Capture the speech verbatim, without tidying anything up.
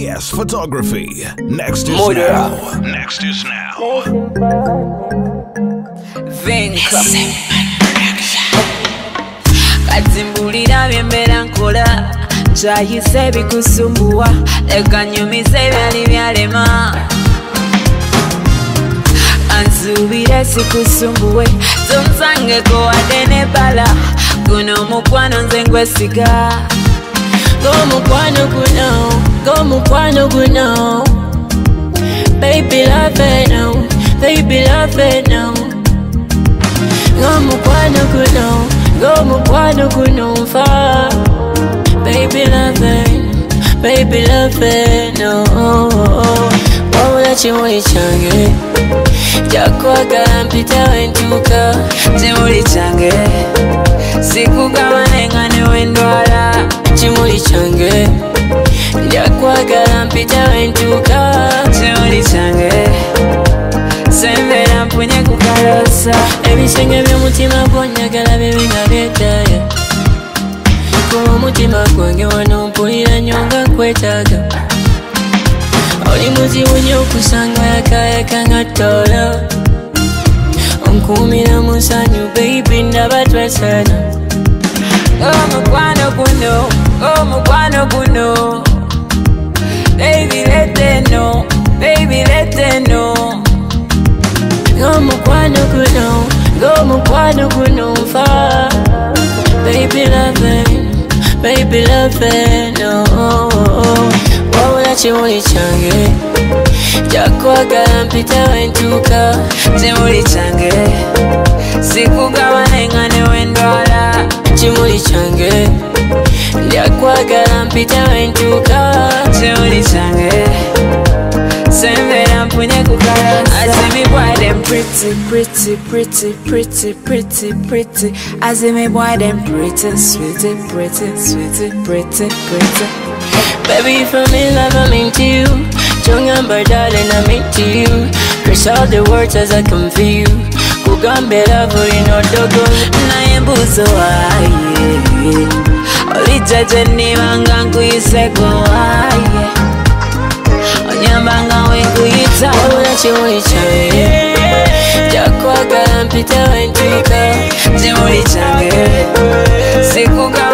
Yes Photography. Next is Mother. now. Next is now. Kazimbulira byembera nkola nkyayise bikusumbuwa leka nyumise byali byalema anzubire sikusumbuwe tonzangeko wadde nebala guno mukwano nze ngwesiga go mukwano guno go mukwano guno baby love it now baby love it now go mukwano guno go mukwano guno fa baby love it baby love it no wabula kimuli kyange jakwagala mpita wentuuka kimuli kyange sikugabanenga newendwala kimuli kyange jakwagala mpita wentuuka kimuli kyange sembera mpunye kukalosa ebisenge by'omutima gwonyagala bibe nga byetaaga kuba omutima gwange wano mpulira nnyo nga nkwetaaga oli muzibu nnyo okusanga yakayaka nga ttoola onkuumira mu nsanyu baby ndaba twesana omukwano guno omukwano guno baby let them know baby let them know omukwano guno ng'omukwano guno nfa baby love it baby love it no wabula kimuli kyange jakwagala mpita wentuuka kimuli kyange sikugabanenga newendwala kimuli kyange jakwagala mpita wentuuka kimuli kyange sembera mpunye kukalosa I see me boy them pretty pretty pretty pretty pretty pretty I see me boy them pretty sweetie pretty sweetie pretty pretty baby if I'm in love I'm into you Chungamba darling I'm into you Curse all the words as I come for you Kugambe love no dogo naye mbuzo waye olijaje nibanga nkuyiseko waye onyambanga wenkuyita wabula kimuli kyange jakwagala mpita wentuuka kimuli kyange sikuga